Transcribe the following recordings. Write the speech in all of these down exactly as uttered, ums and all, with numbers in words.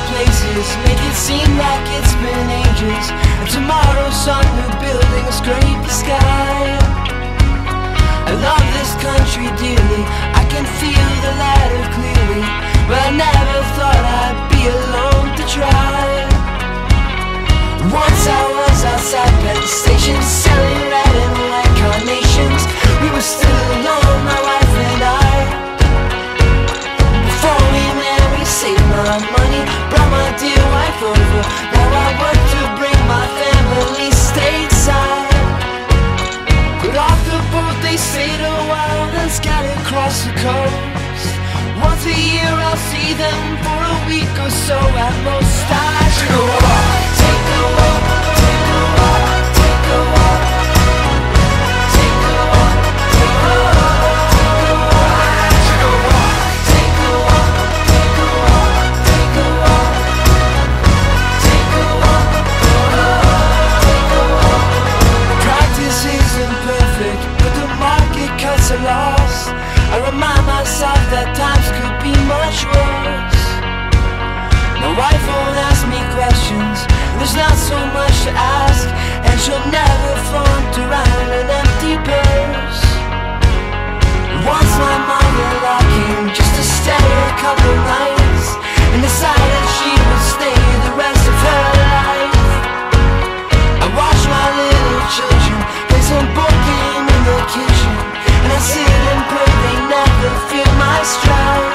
places make it seem like it's been ages, and tomorrow's sun new building will scrape the sky. I love this country dearly, I can feel the ladder clearly, but I never thought I'd be alone to try. Once I was outside Penn Station selling red and white carnations. We were still alone, my wife and I. Before we married, saved my money, brought my dear wife over. Now I work to bring my family stateside. Got off the boat, they stayed a while, then scattered across the coast. Once a year I'll see them for a week or so at most. I take a walk, take a walk, take a walk, take a walk, take a walk, take a walk, take a walk, take a walk, take a walk, take a walk, take a walk, take a walk. Practice isn't perfect, but the market cuts are lost. I remind myself that times could be much worse. My wife won't ask me questions, there's not so much to ask, and she'll never flaunt around an empty purse. Once my mother-in-law came just to stay a couple nights, and decided she would stay the rest of her life. I watch my little children play some board game in the kitchen, and I sit and pray they never feel my strife.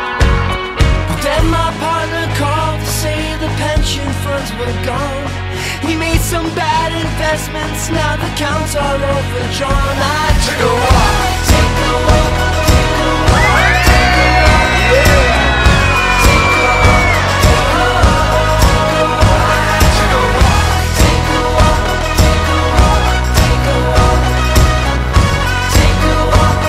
But then my partner called to say the pension funds were gone. He made some bad investments, now the accounts are overdrawn. I took a walk, take a walk, take a walk, take a walk, yeah. Take a walk, take a walk, take a walk, take a walk, take a walk, take a walk, take a walk,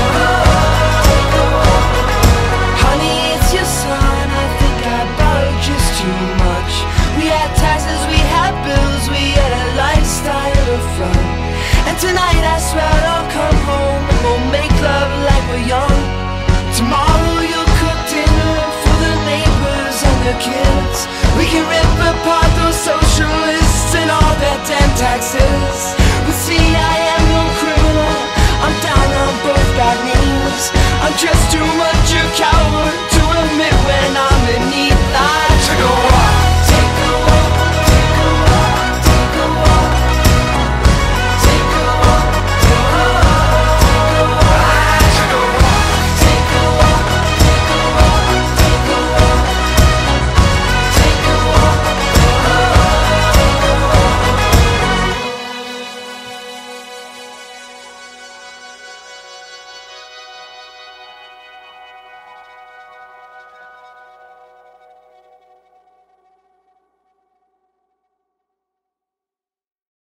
take a walk. Honey, it's your son, I think I borrowed just too much. We had taxes, we had bills, we had a lifestyle of fun. And tonight I swear I'll come home and we'll make love like we're young. Tomorrow you'll cook dinner for the neighbors and their kids. We can rip apart those socialists and all their damn taxes. But see, I am no criminal, I'm down on both bad knees. I'm just too much a coward to admit when I'm in need.